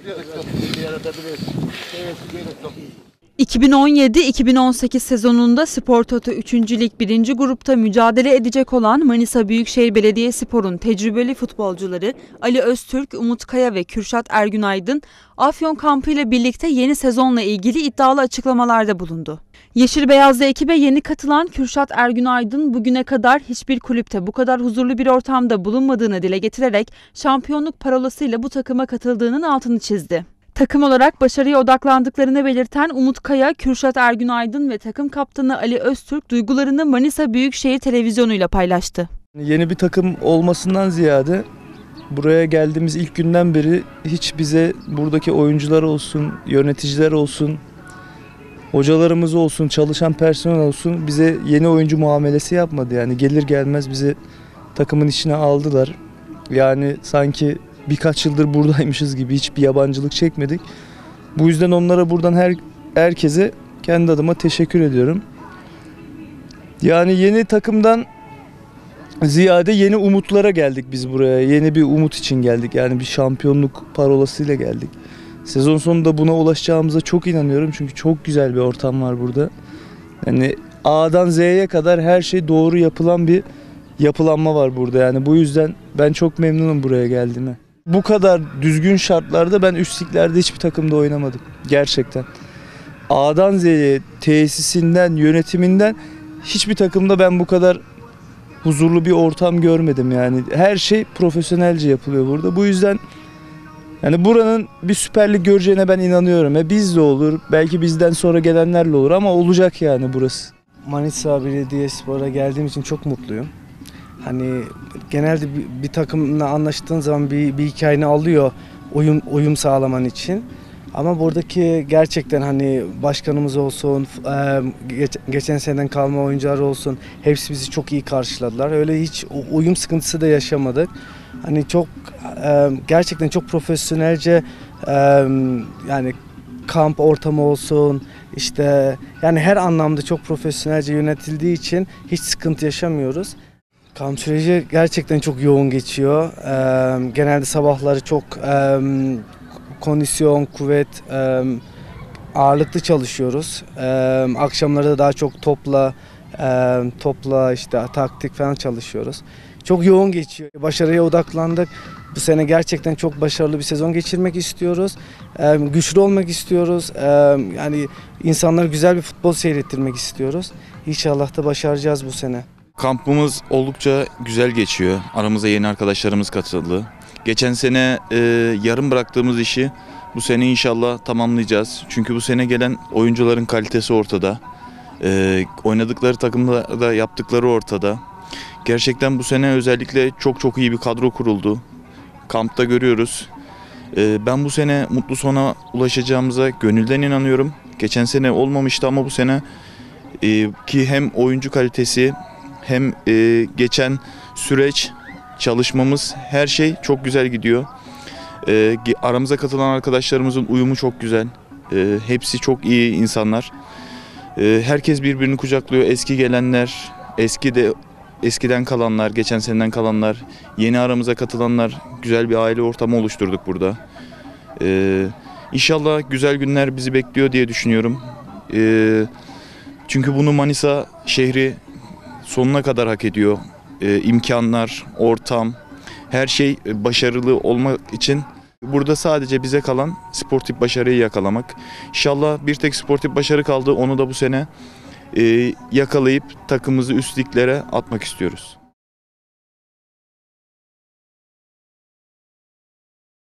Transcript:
...2017-2018 sezonunda Spor Toto 3. Lig 1. grupta mücadele edecek olan Manisa Büyükşehir Belediyespor'un tecrübeli futbolcuları Ali Öztürk, Umut Kaya ve Kürşat Ergünaydın, Afyon kampı ile birlikte yeni sezonla ilgili iddialı açıklamalarda bulundu. Yeşil Beyazlı ekibe yeni katılan Kürşat Ergünaydın bugüne kadar hiçbir kulüpte bu kadar huzurlu bir ortamda bulunmadığını dile getirerek şampiyonluk parolasıyla bu takıma katıldığının altını çizdi. Takım olarak başarıya odaklandıklarını belirten Umut Kaya, Kürşat Ergünaydın ve takım kaptanı Ali Öztürk duygularını Manisa Büyükşehir Televizyonu'yla paylaştı. Yeni bir takım olmasından ziyade buraya geldiğimiz ilk günden beri hiç bize buradaki oyuncular olsun, yöneticiler olsun, hocalarımız olsun, çalışan personel olsun bize yeni oyuncu muamelesi yapmadı. Yani gelir gelmez bizi takımın içine aldılar. Yani sanki birkaç yıldır buradaymışız gibi hiçbir yabancılık çekmedik. Bu yüzden onlara buradan herkese kendi adıma teşekkür ediyorum. Yani yeni takımdan ziyade yeni umutlara geldik biz buraya. Yeni bir umut için geldik. Yani bir şampiyonluk parolasıyla geldik. Sezon sonunda buna ulaşacağımıza çok inanıyorum. Çünkü çok güzel bir ortam var burada. Yani A'dan Z'ye kadar her şey doğru yapılan bir yapılanma var burada. Yani bu yüzden ben çok memnunum buraya geldiğime. Bu kadar düzgün şartlarda ben üst liglerde hiçbir takımda oynamadım. Gerçekten. A'dan Z'ye, tesisinden, yönetiminden hiçbir takımda ben bu kadar huzurlu bir ortam görmedim yani. Her şey profesyonelce yapılıyor burada. Bu yüzden yani buranın bir Süper Lig göreceğine ben inanıyorum. Biz de olur, belki bizden sonra gelenlerle olur ama olacak yani burası. Manisa Belediyespor'a geldiğim için çok mutluyum. Hani genelde bir takımla anlaştığın zaman bir hikayeni alıyor uyum sağlaman için. Ama buradaki gerçekten hani başkanımız olsun, geçen seneden kalma oyuncular olsun, hepsi bizi çok iyi karşıladılar. Öyle hiç uyum sıkıntısı da yaşamadık. Hani çok gerçekten çok profesyonelce yani kamp ortamı olsun, işte yani her anlamda çok profesyonelce yönetildiği için hiç sıkıntı yaşamıyoruz. Kamp süreci gerçekten çok yoğun geçiyor. Genelde sabahları çok kondisyon, kuvvet, ağırlıklı çalışıyoruz. Akşamları da daha çok topla işte taktik falan çalışıyoruz. Çok yoğun geçiyor. Başarıya odaklandık. Bu sene gerçekten çok başarılı bir sezon geçirmek istiyoruz. Güçlü olmak istiyoruz. Yani insanlara güzel bir futbol seyrettirmek istiyoruz. İnşallah da başaracağız bu sene. Kampımız oldukça güzel geçiyor. Aramıza yeni arkadaşlarımız katıldı. Geçen sene yarım bıraktığımız işi bu sene inşallah tamamlayacağız. Çünkü bu sene gelen oyuncuların kalitesi ortada. Oynadıkları takımda da yaptıkları ortada. Gerçekten bu sene özellikle çok iyi bir kadro kuruldu. Kampta görüyoruz. Ben bu sene mutlu sona ulaşacağımıza gönülden inanıyorum. Geçen sene olmamıştı ama bu sene ki hem oyuncu kalitesi hem geçen süreç, çalışmamız, her şey çok güzel gidiyor. Aramıza katılan arkadaşlarımızın uyumu çok güzel. Hepsi çok iyi insanlar. Herkes birbirini kucaklıyor. Eski gelenler, eskiden kalanlar, geçen seneden kalanlar, yeni aramıza katılanlar, güzel bir aile ortamı oluşturduk burada. İnşallah güzel günler bizi bekliyor diye düşünüyorum. Çünkü bunu Manisa şehri sonuna kadar hak ediyor. İmkanlar, ortam, her şey başarılı olmak için burada sadece bize kalan sportif başarıyı yakalamak. İnşallah bir tek sportif başarı kaldı. Onu da bu sene yakalayıp takımımızı üst liglere atmak istiyoruz.